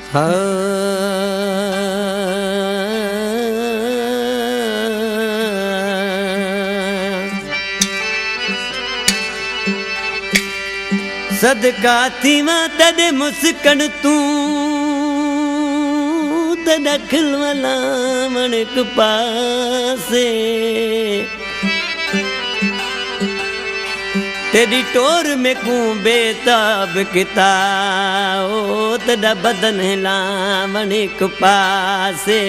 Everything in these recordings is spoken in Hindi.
सदका थीवा तॾे मुस्कण तू तॾा खिलवला मणिक पासे तेरी टोर में कू बेताब किताओ तॾा बदन हिला मणिक पासे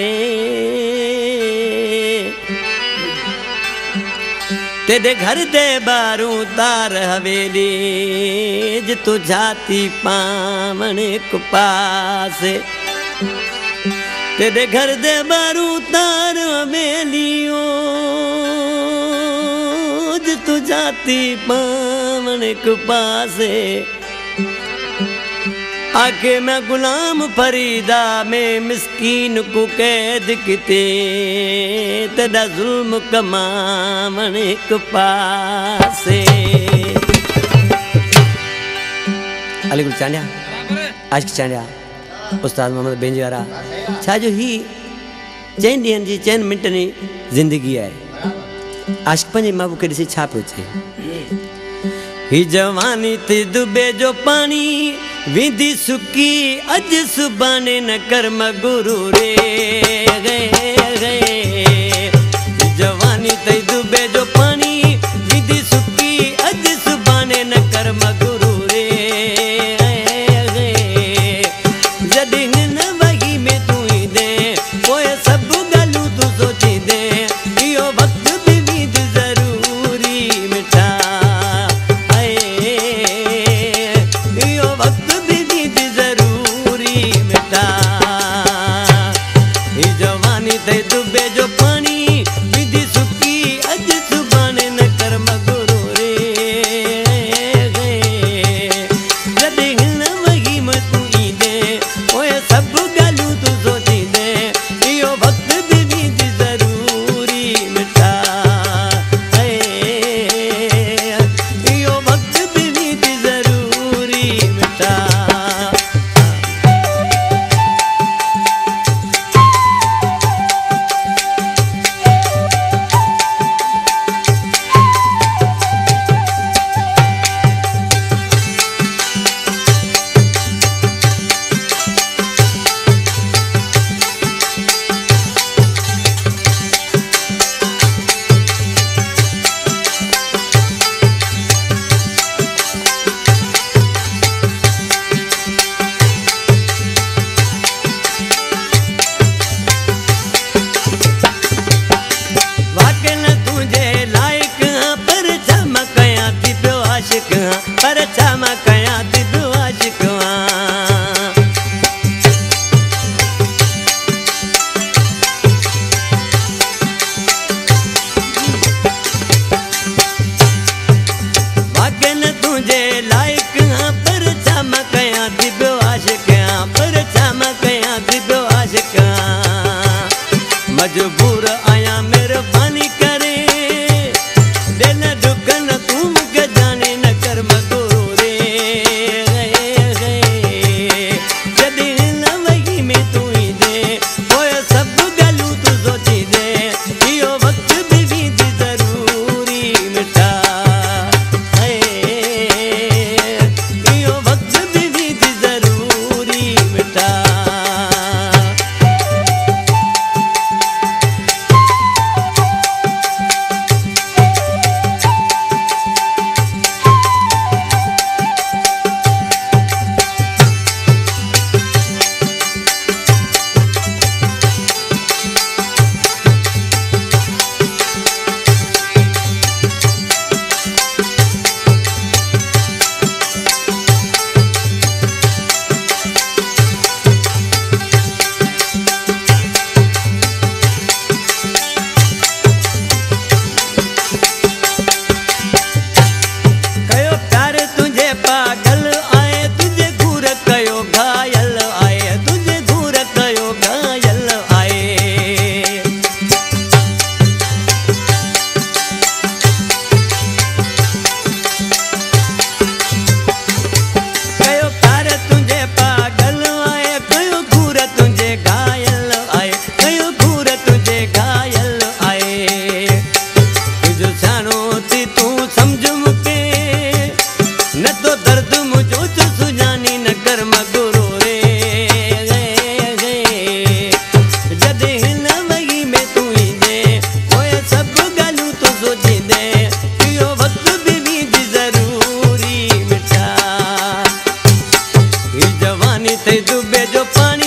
तेरे घर दे बारू तार हवेली जितु जाती पामण एक पासे तेरे घर दे बारू तार हवेलियो जितु जाती पामण एक पासे आके मैं गुलाम फरीदा में मिस्कीन को कैद किते तड़ा जुल्म कमामण एक पासे अली गुल चांडिया आज की चांडिया उस्ताद मोहम्मद बेंजवारा छा जो ही चैन ॾींहंनि जी चैन मिंटनि जी ज़िंदगी आहे आशिक़ पंहिंजे महबूब खे ॾिसी छा पियो चए ही जवानी ते दुबे जो पानी विधि सुकी अज सुबाने न कर्म गुरु रे गए जवानी ते दुबे जो पानी विधि सुकी अज सुबाने न कर्म गुरु रे जॾहिं हिन वही में तू ही दे पोइ सभु ॻाल्हियूं तू सोची दे इहो वक़्तु बि विध ज़रूरी मिठा इहो वक़्तु जवानी ते दुबे जो पानी विधि सुकी अज सुबाने मथे डूबे जो पानी